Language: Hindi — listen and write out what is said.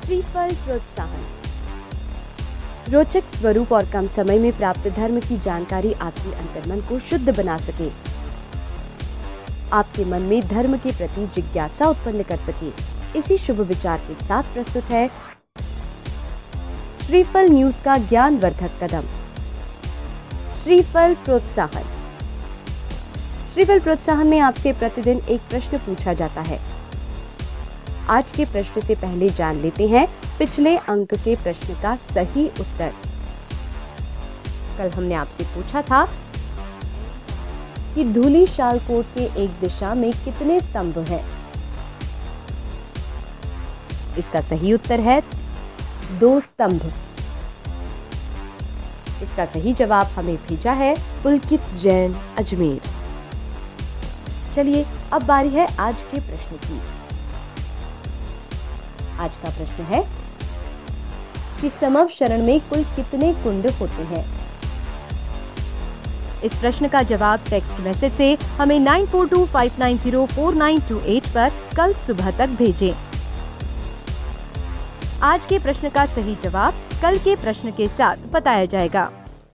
श्रीफल प्रोत्साहन। रोचक स्वरूप और कम समय में प्राप्त धर्म की जानकारी आपके अंतर्मन को शुद्ध बना सके, आपके मन में धर्म के प्रति जिज्ञासा उत्पन्न कर सके। इसी शुभ विचार के साथ प्रस्तुत है श्रीफल न्यूज का ज्ञानवर्धक कदम, श्रीफल प्रोत्साहन। श्रीफल प्रोत्साहन में आपसे प्रतिदिन एक प्रश्न पूछा जाता है। आज के प्रश्न से पहले जान लेते हैं पिछले अंक के प्रश्न का सही उत्तर। कल हमने आपसे पूछा था कि धूली शालकोट के एक दिशा में कितने स्तंभ हैं? इसका सही उत्तर है 2 स्तंभ। इसका सही जवाब हमें भेजा है पुलकित जैन अजमेर। चलिए अब बारी है आज के प्रश्न की। आज का प्रश्न है कि समव शरण में कुल कितने कुंड होते हैं? इस प्रश्न का जवाब टेक्स्ट मैसेज से हमें 9425904928 पर कल सुबह तक भेजें। आज के प्रश्न का सही जवाब कल के प्रश्न के साथ बताया जाएगा।